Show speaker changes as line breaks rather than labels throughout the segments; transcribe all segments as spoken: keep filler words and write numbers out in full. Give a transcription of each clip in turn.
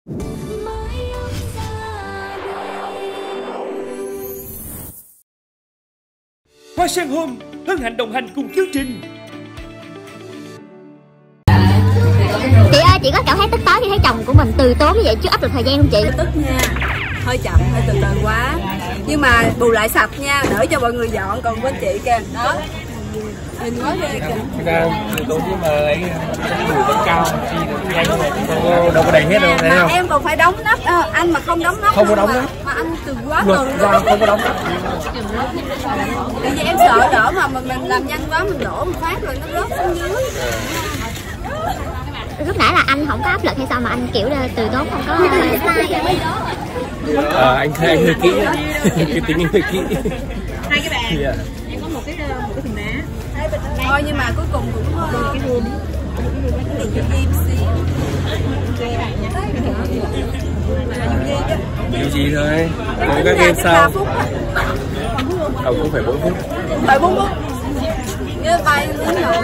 Hoa Sen Home hân hạnh đồng hành cùng chương trình.
Chị ơi, chị có cảm thấy tức tối khi thấy chồng của mình từ tốn như vậy trước áp lực thời gian không chị?
Tức nha, hơi chậm, hơi từ từ quá. Nhưng mà bù lại sạch nha, đỡ cho mọi người dọn. Còn bên chị kìa, đó, nhìn quá ghê kìa.
Thực ra từ tốn nhưng mà ấy đủ vẫn cao, chi anh đâu có đầy hết đâu, thấy không?
Em còn phải đóng nắp, à, anh mà không đóng nắp
không có đóng nắp
mà anh từ quá
ngược
từ
ra không có đóng nắp.
Tại vì em sợ đỡ mà mình, mình làm nhanh quá mình đổ một phát rồi nó rớt xuống dưới.
Lúc nãy là anh không có áp lực hay sao mà anh kiểu từ tốn không có
Ờ, anh anh hơi kỹ, cái tính anh hơi kỹ.
Hai cái bàn, yeah. Em có một cái một cái thùng đá. Thôi nhưng mà cuối cùng cũng có cái room, cái im xíu.
Điều gì thôi, có cái game sao? Ờ, cũng phải bốn phút.
Phải bốn phút. Cái bay luôn rồi.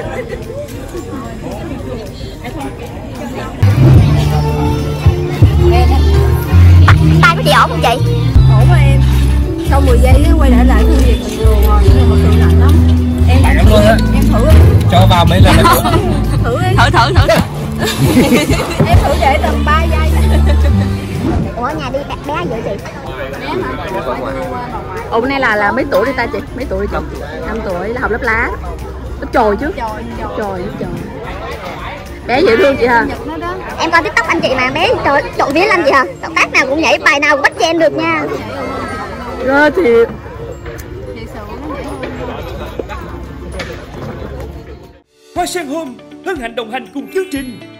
Tay của chị ổn không chị?
Ổn mà em. Sau mười giây quay lại lại thương việc bình thường rồi, nhưng mà thường lạnh lắm. Em
lạnh lắm luôn á.
Em thử đi.
Cho vào mấy lần nữa.
Thử đi.
Thử thử thử.
Em thử để tầm ba giây.
Ủa nhà đi bé dữ chị?
Bé hả?
Ủa bữa nay là là mấy tuổi đi ta chị? Mấy tuổi chị? năm tuổi là học lớp lá. Lớp chồi chứ?
Chồi,
chồi, lớp chồi. Bé dễ thương chị hả?
Em coi TikTok anh chị mà bé trời trộn vía lên gì hả? Động tác nào cũng nhảy, bài nào cũng bắt chen được nha.
Rồi thì
Hoa Sen Home hân hạnh đồng hành cùng chương trình.